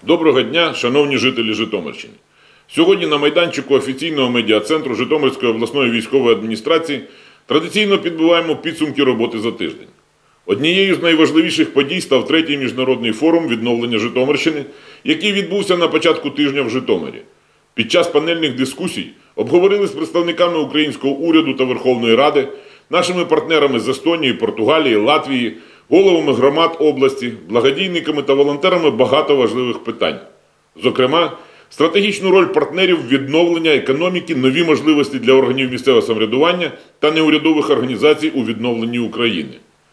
Доброго дня, шановні жителі Житомирщини. Сьогодні на майданчику офіційного медіа-центру Житомирської обласної військової адміністрації традиційно підбиваємо підсумки роботи за тиждень. Однією з найважливіших подій став третій міжнародний форум відновлення Житомирщини, який відбувся на початку тижня в Житомирі. Під час панельних дискусій обговорили з представниками українського уряду та Верховної Ради, нашими партнерами з Естонії, Португалії, Латвії, головами громад області, благодійниками та волонтерами багато важливих питань. Зокрема, стратегічну роль партнерів відновлення економіки, нові можливості для органів місцевого самоврядування та неурядових організацій у відновленні України.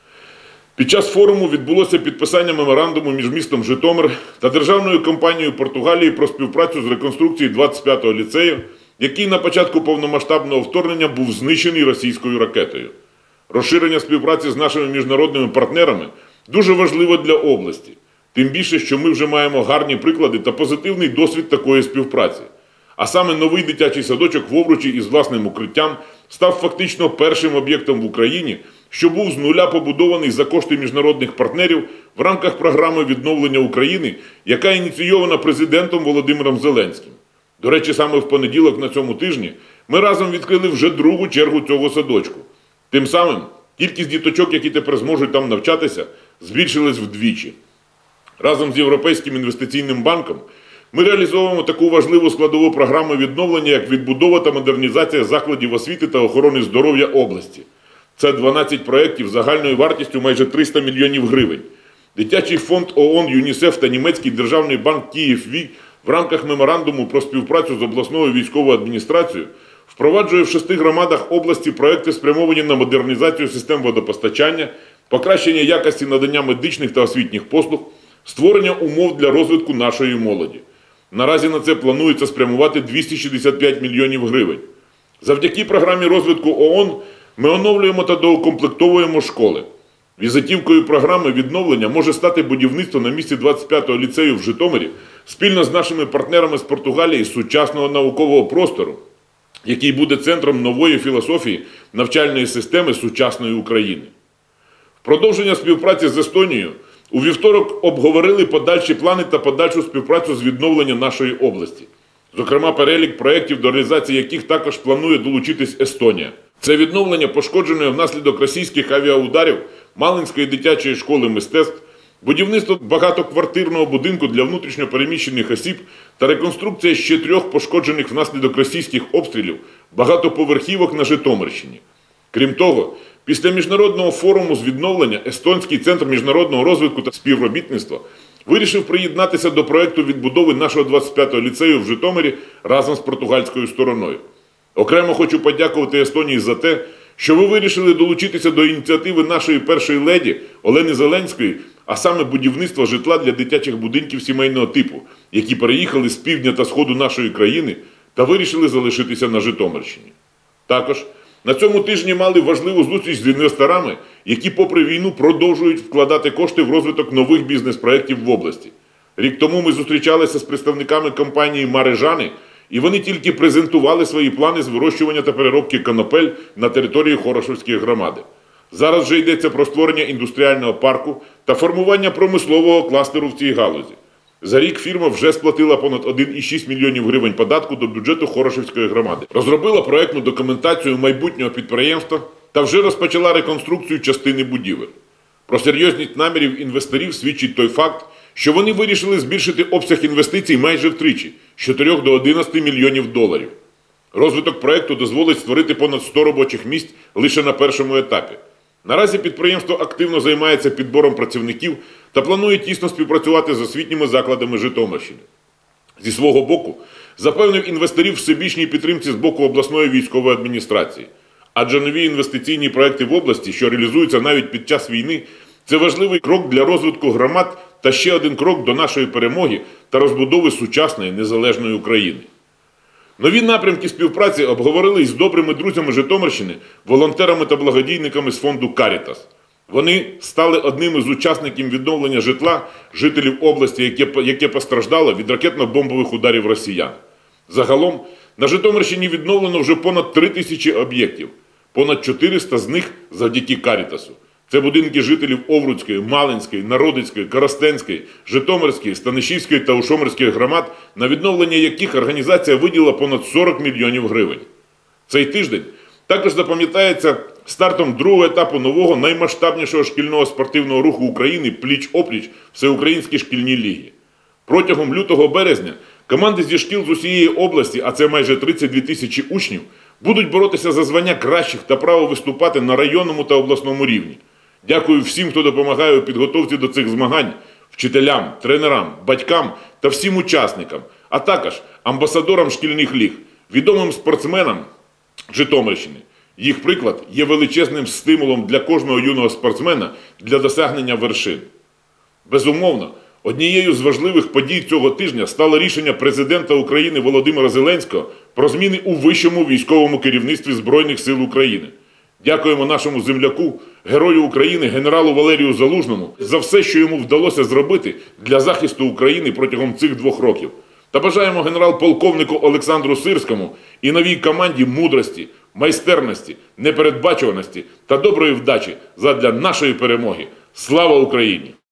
Під час форуму відбулося підписання меморандуму між містом Житомир та державною компанією Португалії про співпрацю з реконструкцією 25-го ліцею, який на початку повномасштабного вторгнення був знищений російською ракетою. Розширення співпраці з нашими міжнародними партнерами дуже важливо для області. Тим більше, що ми вже маємо гарні приклади та позитивний досвід такої співпраці. А саме новий дитячий садочок в Овручі із власним укриттям став фактично першим об'єктом в Україні, що був з нуля побудований за кошти міжнародних партнерів в рамках програми відновлення України, яка ініційована президентом Володимиром Зеленським. До речі, саме в понеділок на цьому тижні ми разом відкрили вже другу чергу цього садочку. Тим самим кількість діточок, які тепер зможуть там навчатися, збільшилась вдвічі. Разом з Європейським інвестиційним банком ми реалізовуємо таку важливу складову програму відновлення, як відбудова та модернізація закладів освіти та охорони здоров'я області. Це 12 проєктів загальною вартістю майже 300 мільйонів гривень. Дитячий фонд ООН, ЮНІСЕФ та німецький державний банк «Київві» в рамках меморандуму про співпрацю з обласною військовою адміністрацією впроваджує в 6 громадах області проекти, спрямовані на модернізацію систем водопостачання, покращення якості надання медичних та освітніх послуг, створення умов для розвитку нашої молоді. Наразі на це планується спрямувати 265 мільйонів гривень. Завдяки програмі розвитку ООН ми оновлюємо та доукомплектовуємо школи. Візитівкою програми відновлення може стати будівництво на місці 25-го ліцею в Житомирі спільно з нашими партнерами з Португалії сучасного наукового простору, який буде центром нової філософії навчальної системи сучасної України. В продовження співпраці з Естонією у вівторок обговорили подальші плани та подальшу співпрацю з відновлення нашої області. Зокрема, перелік проєктів, до реалізації яких також планує долучитись Естонія. Це відновлення пошкодженої внаслідок російських авіаударів Малинської дитячої школи мистецтв, будівництво багатоквартирного будинку для внутрішньо переміщених осіб та реконструкція ще 3 пошкоджених внаслідок російських обстрілів багатоповерхівок на Житомирщині. Крім того, після міжнародного форуму з відновлення Естонський центр міжнародного розвитку та співробітництва вирішив приєднатися до проєкту відбудови нашого 25-го ліцею в Житомирі разом з португальською стороною. Окремо хочу подякувати Естонії за те, що ви вирішили долучитися до ініціативи нашої першої леді Олени Зеленської, а саме будівництва житла для дитячих будинків сімейного типу, які переїхали з півдня та сходу нашої країни та вирішили залишитися на Житомирщині. Також на цьому тижні мали важливу зустріч з інвесторами, які попри війну продовжують вкладати кошти в розвиток нових бізнес-проєктів в області. Рік тому ми зустрічалися з представниками компанії «Марежани», і вони тільки презентували свої плани з вирощування та переробки конопель на території Хорошівської громади. Зараз вже йдеться про створення індустріального парку та формування промислового кластеру в цій галузі. За рік фірма вже сплатила понад 1,6 мільйонів гривень податку до бюджету Хорошівської громади. Розробила проєктну документацію майбутнього підприємства та вже розпочала реконструкцію частини будівель. Про серйозність намірів інвесторів свідчить той факт, що вони вирішили збільшити обсяг інвестицій майже втричі – з 4 до 11 мільйонів доларів. Розвиток проєкту дозволить створити понад 100 робочих місць лише на першому етапі. Наразі підприємство активно займається підбором працівників та планує тісно співпрацювати з освітніми закладами Житомирщини. Зі свого боку, запевнив інвесторів всебічній підтримці з боку обласної військової адміністрації. Адже нові інвестиційні проекти в області, що реалізуються навіть під час війни, це важливий крок для розвитку громад та ще один крок до нашої перемоги та розбудови сучасної незалежної України. Нові напрямки співпраці обговорили із добрими друзями Житомирщини, волонтерами та благодійниками з фонду «Карітас». Вони стали одним із учасників відновлення житла жителів області, яке постраждало від ракетно-бомбових ударів росіян. Загалом на Житомирщині відновлено вже понад 3000 об'єктів, понад 400 з них завдяки «Карітасу». Це будинки жителів Овруцької, Малинської, Народицької, Коростенської, Житомирської, Станишівської та Ушомирської громад, на відновлення яких організація виділила понад 40 мільйонів гривень. Цей тиждень також запам'ятається стартом другого етапу нового наймасштабнішого шкільного спортивного руху України «Пліч-опліч» Всеукраїнські шкільні ліги. Протягом лютого-березня команди зі шкіл з усієї області, а це майже 32 тисячі учнів, будуть боротися за звання кращих та право виступати на районному та обласному рівні. Дякую всім, хто допомагає у підготовці до цих змагань, вчителям, тренерам, батькам та всім учасникам, а також амбасадорам шкільних ліг, відомим спортсменам Житомирщини. Їх приклад є величезним стимулом для кожного юного спортсмена для досягнення вершин. Безумовно, однією з важливих подій цього тижня стало рішення президента України Володимира Зеленського про зміни у вищому військовому керівництві Збройних сил України. Дякуємо нашому земляку, герою України, генералу Валерію Залужному за все, що йому вдалося зробити для захисту України протягом цих 2 років. Та бажаємо генерал-полковнику Олександру Сирському і новій команді мудрості, майстерності, непередбачуваності та доброї вдачі задля нашої перемоги. Слава Україні!